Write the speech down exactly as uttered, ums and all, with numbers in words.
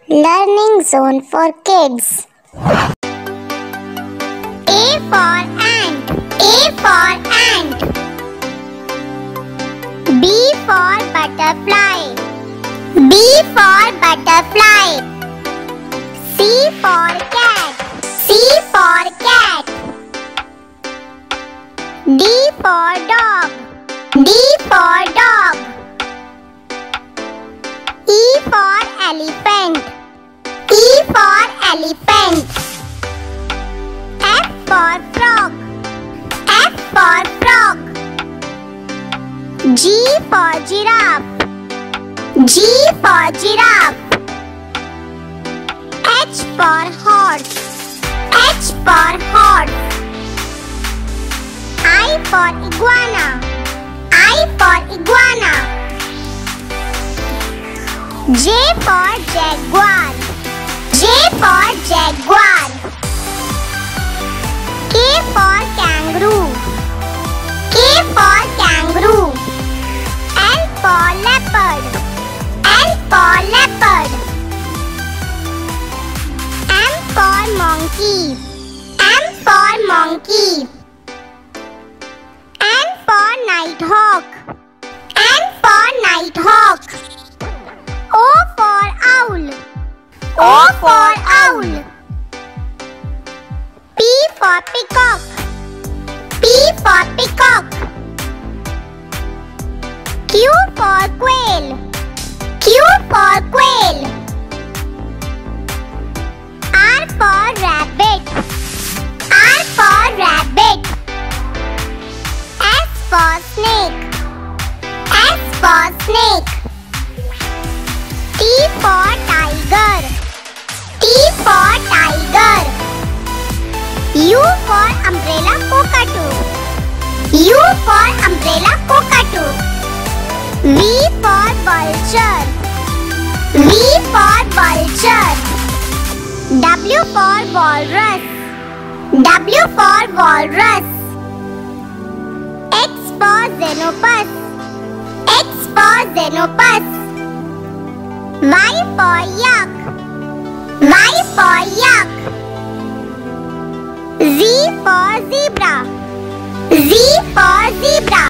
Learning zone for kids. A for ant. A for ant. B for butterfly. B for butterfly. C for cat. C for cat. D for dog. D for dog. E for elephant. E for elephant. F for frog. F for frog. G for giraffe. G for giraffe. H for horse. H for horse. I for iguana. I for iguana. J for jaguar. J for jaguar. K for kangaroo. K for kangaroo. L for leopard. L for leopard. M for monkey. M for monkey. N for nighthawk. N for nighthawk. O for owl. O for owl. P for peacock. P for peacock. Q for quail. Q for quail. R for rabbit. R for rabbit. S for snake. S for snake. T for tiger. T for tiger. U for umbrella cockatoo. U for umbrella cockatoo. V for vulture. V for vulture. W for walrus. W for walrus. X for xenopus. X for xenopus. Y for yak. Y for yak. Z for zebra. Z for zebra.